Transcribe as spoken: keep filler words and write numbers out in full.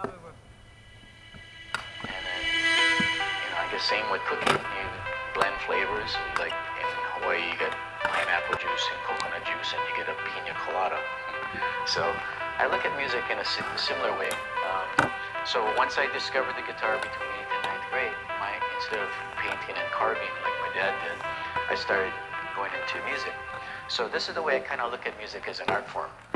And then, you know, I guess same with cooking. You blend flavors. Like in Hawaii, you get pineapple juice and coconut juice, and you get a pina colada. So I look at music in a similar way. Um, so once I discovered the guitar between eighth and ninth grade, my instead of painting and carving like my dad did, I started going into music. So this is the way I kind of look at music as an art form.